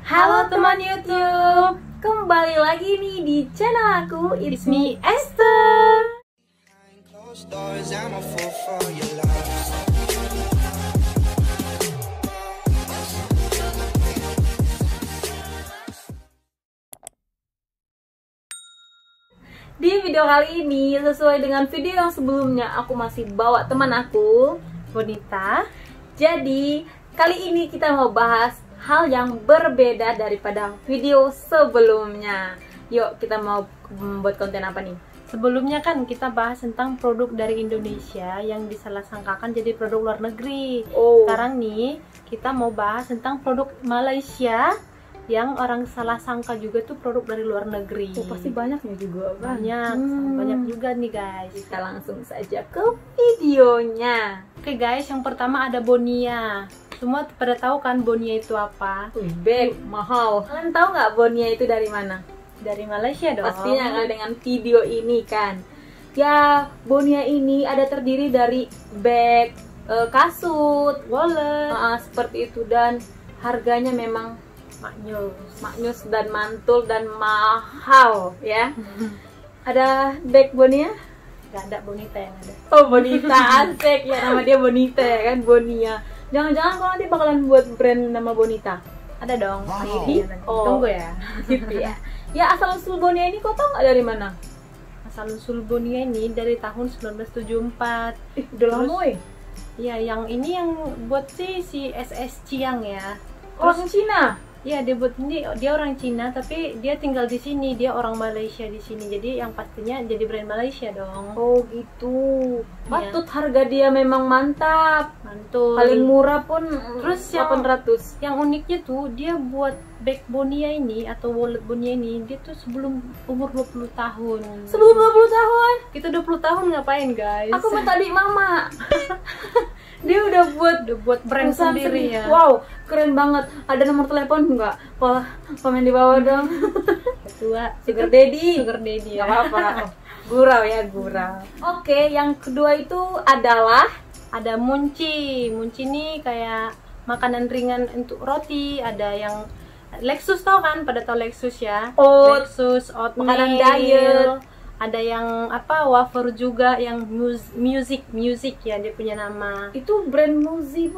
Halo teman YouTube, kembali lagi nih di channel aku, It's Me Esther. Di video kali ini, sesuai dengan video yang sebelumnya, aku masih bawa teman aku, Bonita. Jadi, kali ini kita mau bahas hal yang berbeda daripada video sebelumnya. Yuk, kita mau membuat konten apa nih? Sebelumnya kan kita bahas tentang produk dari Indonesia yang disalah sangkakan jadi produk luar negeri. Sekarang nih, kita mau bahas tentang produk Malaysia yang orang salah sangka juga tuh produk dari luar negeri. Pasti banyaknya juga kan? Banyak juga nih guys. Kita langsung saja ke videonya. Oke guys, yang pertama ada Bonia. Semua pada tahu kan Bonia itu apa? Bag mahal. Kalian tahu nggak Bonia itu dari mana? Dari Malaysia dong. Pastinya kan dengan video ini kan. Ya, Bonia ini ada terdiri dari bag, kasut, wallet, seperti itu, dan harganya memang maknyus dan mantul dan mahal ya. Ada bag Bonia? Gak ada, Bonita yang ada. Oh, Bonita, asik ya, nama dia Bonita ya kan, Bonia. Jangan-jangan kalau nanti bakalan buat brand nama Bonita? Ada dong. Tunggu ya. Gitu ya. Ya, asal usul Bonia ini kau tahu nggak dari mana? Asal usul Bonia ini dari tahun 1974. Udah lama ya? Iya, yang ini yang buat si SS Chiang ya. Orang Cina? Iya, dia orang Cina tapi dia tinggal di sini, dia orang Malaysia di sini. Jadi yang pastinya jadi brand Malaysia dong. Oh gitu. Patut harga dia memang mantap. Mantul. Paling murah pun terus 800. Yang uniknya tuh dia buat bag Bonia ini atau wallet Bonia ini dia tuh sebelum umur 20 tahun. Sebelum 20 tahun? Kita 20 tahun ngapain, guys? Aku mau tadi mama. Dia udah buat brand sendiri ya. Wow, keren banget. Ada nomor telepon nggak? Komen di bawah dong. Kedua, Sugar Daddy. Ya. Gak apa-apa. Gurau ya, gurau. Oke, yang kedua itu adalah ada Munci. Munci ini kayak makanan ringan untuk roti. Ada yang Lexus, tau kan? Pada tau Lexus ya? Lexus, oatmeal, makanan diet. Ada yang apa, wafer juga, yang music ya, dia punya nama. Itu brand Munzi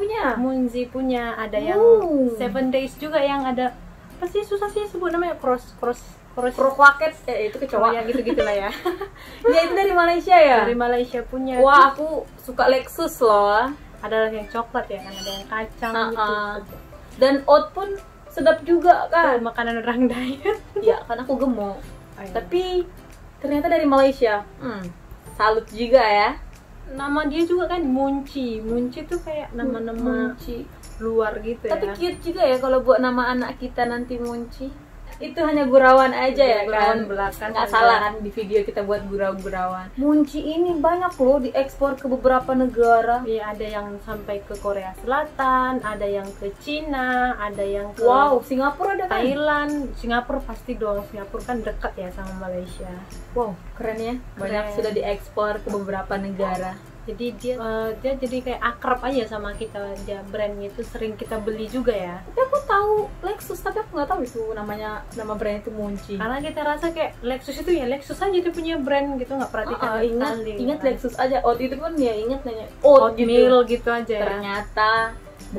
punya. Ada yang 7 days juga, yang ada apa sih, susah sih sebut namanya, cross waket, itu kecoa ya, gitu-gitulah ya. Ya, itu dari Malaysia ya? Dari Malaysia punya. Wah, aku suka Lexus loh. Ada yang coklat ya kan, ada yang kacang gitu. Dan oat pun sedap juga kan. Makanan orang diet. Ya, kan aku gemuk. Tapi ternyata dari Malaysia. Salut juga ya. Nama dia juga kan Munci tuh kayak nama-nama luar gitu ya. Tapi cute juga ya kalau buat nama anak kita nanti Munci. Itu hanya gurauan aja ya kan. Belakang nggak salah kan di video kita buat gurau-gurawan. Munci ini banyak loh diekspor ke beberapa negara. Iya, ada yang sampai ke Korea Selatan, ada yang ke Cina, ada yang ke Singapura ada kan? Thailand. Singapura pasti dong, Singapura kan dekat ya sama Malaysia. Wow, keren ya. Banyak sudah diekspor ke beberapa negara. Jadi dia jadi kayak akrab aja sama kita. Dia brandnya itu sering kita beli juga ya. Tapi aku tahu Lexus, tapi aku nggak tahu itu nama brand itu Munci. Karena kita rasa kayak Lexus itu ya Lexus aja dia punya brand gitu, nggak perhatikan. Ingat Lexus aja. Oat itu kan ya ingat nanya oatmeal gitu aja ya. Ternyata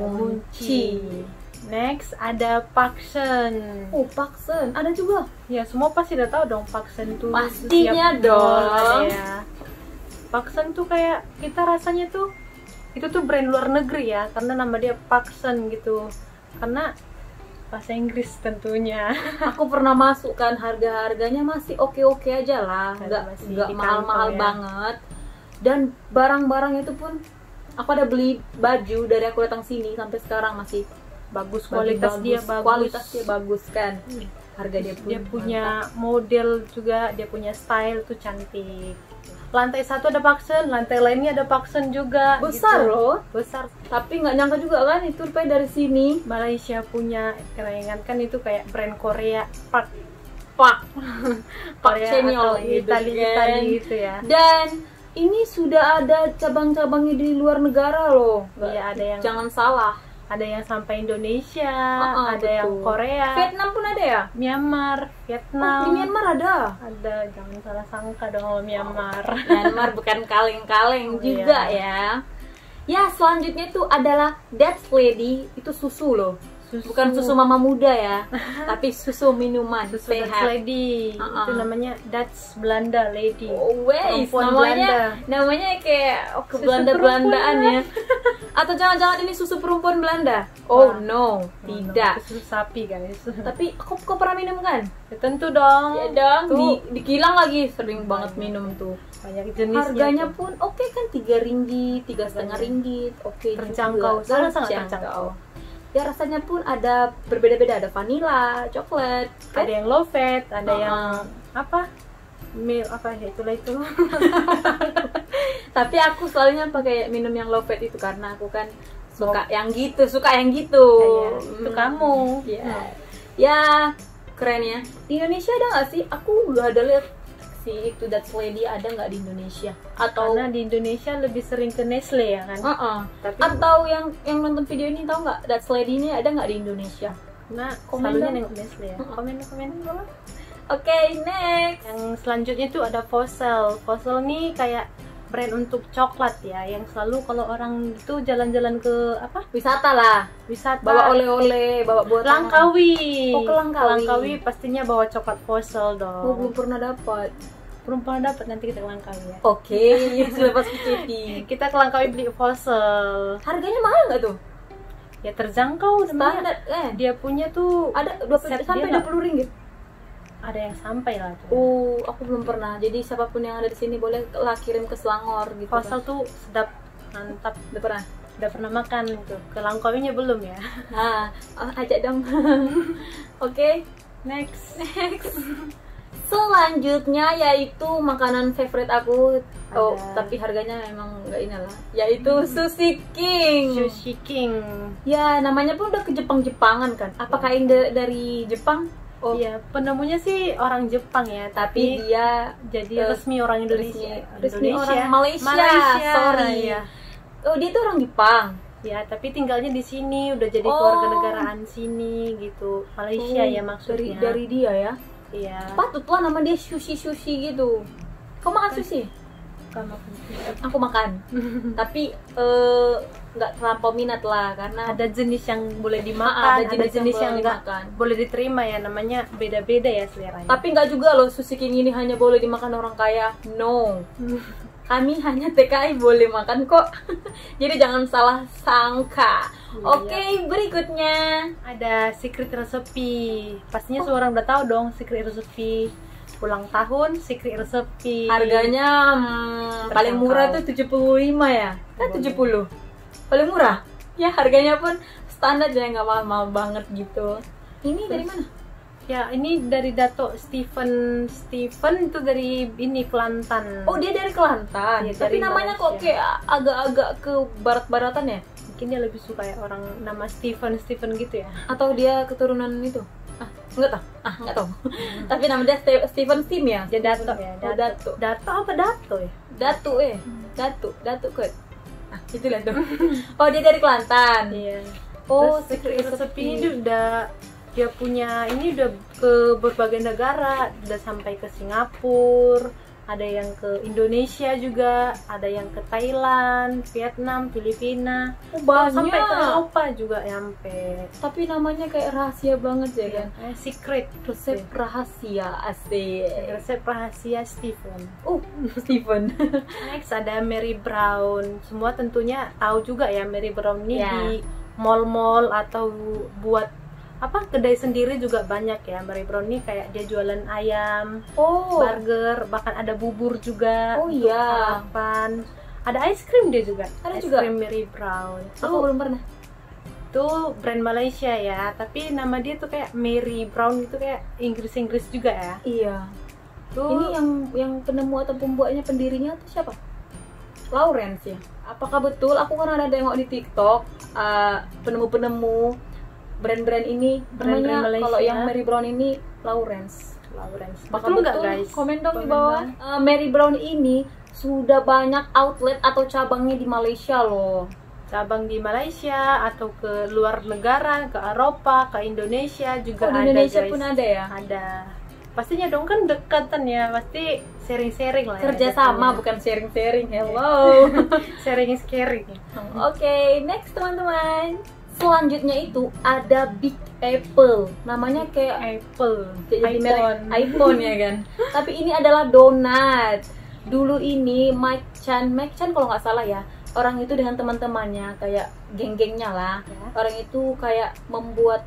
Munci. Next ada Paksen. Paksen ada juga. Ya, semua pasti udah tahu dong Paksen tuh. Pastinya dong. Ya. Paksen tuh kayak kita rasanya tuh itu tuh brand luar negeri ya, karena nama dia Paksen gitu, karena bahasa Inggris tentunya. Aku pernah masuk kan, harganya masih oke aja lah, nggak mahal-mahal banget. Dan barang-barang itu pun aku ada beli baju dari aku datang sini sampai sekarang masih bagus, kualitas dia bagus kan. Harga dia punya model juga, dia punya style tuh cantik. Lantai 1 ada Paksen, lantai lainnya ada Paksen juga. Besar gitu. loh. Besar. Tapi nggak nyangka juga kan itu dari sini. Malaysia punya, keren kan, itu kayak brand Korea. Pak Ceniol Itali gitu ya. Dan ini sudah ada cabang-cabangnya di luar negara loh. Iya, ada yang jangan salah. ada yang sampai Indonesia, ada betul. yang Korea, Vietnam pun ada ya? Myanmar, Vietnam. Di Myanmar ada. Ada, jangan salah sangka dong kalau Myanmar. Myanmar bukan kaleng-kaleng juga ya. Ya, selanjutnya itu adalah Dutch Lady, itu susu loh. Bukan susu mama muda ya, tapi susu minuman Susu Dutch sehat. Lady. Itu namanya Dutch Belanda Lady. Oh, wes, Perempuan namanya kayak ke Belanda-Belandaan ya. Atau jangan-jangan ini susu perempuan Belanda? Oh no, tidak. Susu sapi guys. Tapi kok pernah minum kan? Ya, tentu dong. Ya dong, Tuh. di Kilang lagi sering banget minum tuh. Banyak jenisnya. Harganya tuh. pun oke kan, 3 ringgit, 3,5 ringgit, oke Terjangkau, juga. sangat terjangkau. Ya rasanya pun ada berbeda-beda, ada vanilla, coklat, kan? Ada yang low fat, ada yang apa? Milk apa ya, itulah itu. Tapi aku soalnya pakai minum yang low fat itu karena aku kan suka yang gitu. Itu kamu. Ya. Ya, keren ya. Di Indonesia ada nggak sih? Aku nggak ada lihat si itu Dutch Lady, ada nggak di Indonesia? Atau Karena di Indonesia lebih sering ke Nestle ya kan. Tapi atau yang nonton video ini tahu nggak Dutch Lady ini ada nggak di Indonesia? nah, Komen selalunya dong. nengok Nestle ya. Komen. Oke, next. Yang selanjutnya itu ada Fossil. Fossil nih kayak brand untuk coklat ya, yang selalu kalau orang itu jalan-jalan ke apa? Wisata lah. Wisata. Bawa oleh-oleh, bawa buat Langkawi. Oh, ke Langkawi. Langkawi pastinya bawa coklat Fossil dong. Oh, belum pernah dapat. Belum pernah dapat, nanti kita ke Langkawi ya. Oke, selepas PCT. Kita ke Langkawi beli Fossil. Harganya mahal nggak tuh? Ya terjangkau Standar, namanya. Dia punya tuh ada set sampai dia 20 ringgit. ada yang sampai lah tuh. Oh, aku belum pernah. Jadi siapapun yang ada di sini boleh lah kirim ke Selangor gitu. Fossil tuh sedap, mantap. Udah pernah? Udah pernah makan tuh. Ke Langkawinya belum ya. Nah, ajak dong. Oke, Next. selanjutnya yaitu makanan favorite aku. Oh, Ada. tapi harganya memang nggak inilah. Yaitu Sushi King. Sushi King. Ya, namanya pun udah ke Jepang-Jepangan kan. Apakah ini dari Jepang? Oh, Iya, penemunya sih orang Jepang ya, tapi tapi dia jadi resmi orang Indonesia. resmi orang Malaysia. Sorry. Ya. Oh, dia tuh orang Jepang. Ya, tapi tinggalnya di sini, udah jadi Oh. kewarganegaraan sini gitu. Malaysia ya maksudnya. Dari dia ya. Iya. Patutlah nama dia sushi gitu. Kau makan sushi? Kamu Aku makan. Tapi nggak terlampau minat lah karena ada jenis yang boleh dimakan, ada jenis yang boleh enggak dimakan. boleh diterima ya, namanya beda-beda ya seleranya. Tapi nggak juga loh Sushi King ini hanya boleh dimakan orang kaya. No. Kami hanya TKI boleh makan kok. Jadi jangan salah sangka. Iya. Oke, berikutnya. Ada secret recipe. Pastinya semua orang udah tahu dong secret recipe. Ulang tahun secret recipe. Harganya paling murah tuh 75 ya? Kan 70. Paling murah? Ya harganya pun standar ya, nggak mahal-mahal banget gitu. Ini dari mana? Ya, ini dari Dato Steven itu dari ini Kelantan. Oh, dia dari Kelantan. Iya, Tapi dari namanya kok Malaysia. kayak agak-agak ke barat-baratan ya? Mungkin dia lebih suka ya orang nama Steven gitu ya. Atau dia keturunan itu? Enggak tahu. Enggak tahu. Tapi nama dia Steven Sim ya? Dia Dato ya. Oh, Dato. Dato apa Dato ya? Dato kok. Itulah tuh. Oh, dia dari Kelantan. Iya. Oh, Terus secret recipe ini dia punya ini udah ke berbagai negara, udah sampai ke Singapura, ada yang ke Indonesia juga, ada yang ke Thailand, Vietnam, Filipina, Banyak. sampai ke Eropa juga nyampe. Tapi namanya kayak rahasia banget ya kan? Secret Resep rahasia asik. resep rahasia Steven. Steven. Next ada Mary Brown. Semua tentunya tahu juga ya Mary Brown ini Ya. di mall-mall atau buat kedai sendiri juga banyak ya. Mary Brown ini kayak dia jualan ayam, burger, bahkan ada bubur juga. Oh untuk iya. sarapan. Ada ice cream dia juga. Ada ice juga? cream Mary Brown. Aku belum pernah. Itu brand Malaysia ya, tapi nama dia tuh kayak Mary Brown itu kayak Inggris juga ya. Iya. Tuh Ini yang penemu atau pembuatnya, pendirinya tuh siapa? Lawrence ya. Apakah betul? Aku kan ada tengok di TikTok penemu-penemu brand-brand ini. Brand-brand Namanya Malaysia. kalau yang Mary Brown ini Lawrence. betul nggak guys? Komen dong di Komen bawah. dong. Mary Brown ini sudah banyak outlet atau cabangnya di Malaysia loh. cabang di Malaysia atau ke luar negara, ke Eropa, ke Indonesia juga di ada. Indonesia guys. pun ada ya? Ada. Pastinya dong, kan dekatan ya, pasti sharing-sharing lah. Kerja ya, sama jatuhnya. bukan sharing-sharing. Hello. Sharing is caring. Oke, next teman-teman. Selanjutnya itu ada Big Apple. Namanya kayak Apple, jadi merek iPhone. iPhone ya kan. Tapi ini adalah donat. Dulu ini Mike Chan kalau nggak salah ya. Orang itu dengan teman-temannya kayak geng-gengnya lah. Ya. Orang itu kayak membuat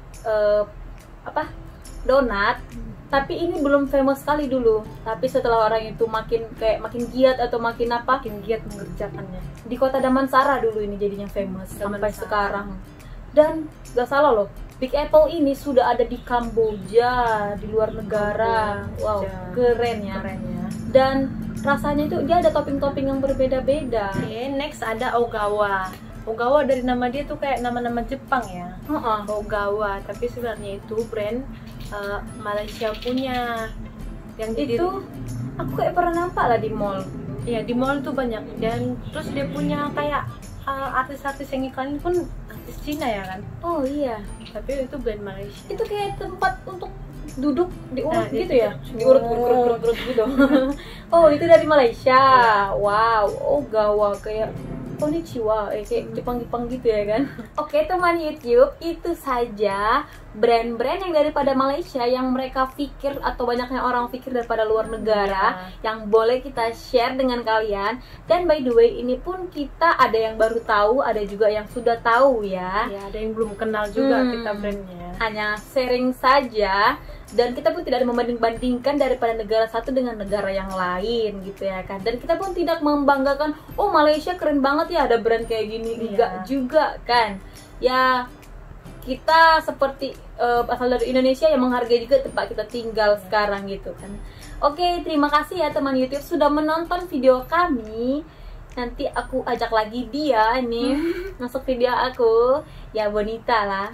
donat. Tapi ini belum famous sekali dulu. Tapi setelah orang itu makin giat atau makin giat mengerjakannya. di kota Damansara dulu ini jadinya famous sampai Damansara. sekarang. Dan gak salah loh, Big Apple ini sudah ada di Kamboja, di luar negara. Wow, keren ya. Keren ya. Dan rasanya itu dia ada topping-topping yang berbeda-beda. Oke, next ada Ogawa. Ogawa dari nama dia tuh kayak nama-nama Jepang ya. Ogawa, tapi sebenarnya itu brand Malaysia punya. Yang Itu aku kayak pernah nampak lah di mall. Iya, di mall tuh banyak. Dan terus dia punya kayak artis-artis yang iklanin pun artis Cina ya kan. Oh iya, Tapi itu brand Malaysia. itu kayak tempat untuk duduk diurut Nah, gitu itu. ya, diurut gitu. Oh, itu dari Malaysia. Wow, Ogawa kayak konnichiwa, kayak Jepang gitu ya kan. Oke teman YouTube, itu saja brand-brand yang daripada Malaysia yang mereka pikir atau banyaknya orang pikir daripada luar negara yang boleh kita share dengan kalian. Dan by the way, ini pun kita ada yang baru tahu, ada juga yang sudah tahu ya. Ya, ada yang belum kenal juga kita brandnya. Hanya sharing saja, dan kita pun tidak membanding-bandingkan daripada negara satu dengan negara yang lain gitu ya kan. Dan kita pun tidak membanggakan, oh Malaysia keren banget ya ada brand kayak gini. Enggak juga kan ya, kita seperti asal dari Indonesia yang menghargai juga tempat kita tinggal sekarang gitu kan. Oke, terima kasih ya teman YouTube sudah menonton video kami. Nanti aku ajak lagi dia nih masuk video aku ya, Bonita lah.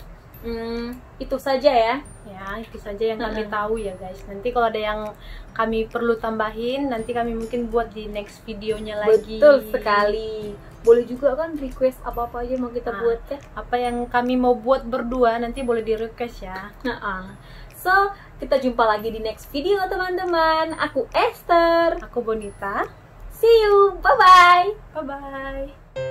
Itu saja ya. Ya, itu saja yang kami tahu ya guys. Nanti kalau ada yang kami perlu tambahin, nanti kami mungkin buat di next videonya lagi. Betul sekali. Boleh juga kan request apa-apa aja mau kita buat ya. Apa yang kami mau buat berdua nanti boleh di request ya. So, kita jumpa lagi di next video teman-teman. Aku Esther. Aku Bonita. See you. Bye-bye. Bye bye.